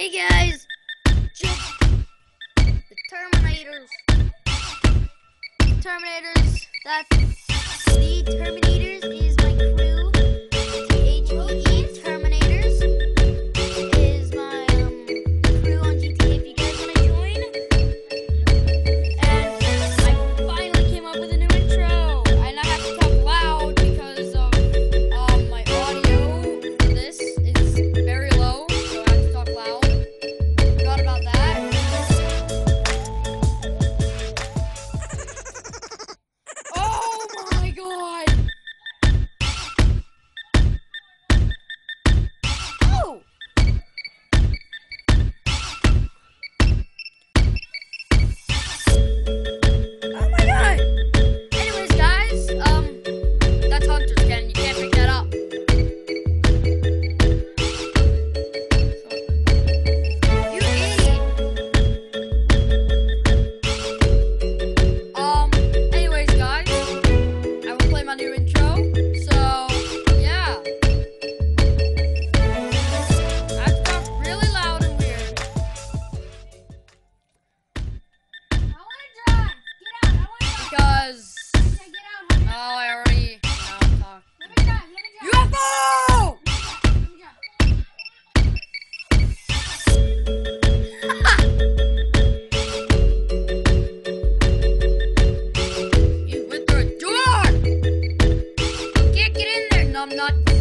Hey guys, the Terminators. That's the Terminators is my crew. THEE Terminators is my crew on GTA if you guys want to join. And I finally came up with a new intro. And I have to talk loud because my audio for this is very low, so I have to talk loud. Forgot about that. Oh my god! Oh! Oh my god! Anyways, guys, that's Hunter's again. You can't pick that up. You idiot! Anyways, guys, I will play my new intro. So, yeah. I have to talk really loud and weird. Because, oh, I already, talked. UFO! You went through a door! Can't get in there, numbnut.